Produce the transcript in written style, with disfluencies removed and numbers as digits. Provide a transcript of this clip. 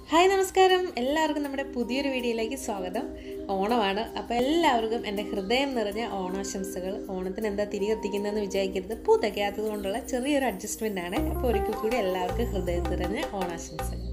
Hi നമസ്കാരം, എല്ലാവർക്കും നമ്മുടെ പുതിയൊരു വീഡിയോയിലേക്ക് സ്വാഗതം. ഓണമാണ്. അപ്പോൾ എല്ലാവർക്കും എൻ്റെ ഹൃദയം നിറഞ്ഞ ഓണാശംസകൾ. ഓണത്തിന് എന്താ തിരി കത്തിക്കുന്നതെന്ന് വിചാരിക്കരുത്, പൂ തികയാത്തത് കൊണ്ടുള്ള ചെറിയൊരു അഡ്ജസ്റ്റ്മെൻ്റ് ആണ്. അപ്പോൾ ഒരിക്കൽ കൂടി എല്ലാവർക്കും ഹൃദയം നിറഞ്ഞ ഓണാശംസകൾ.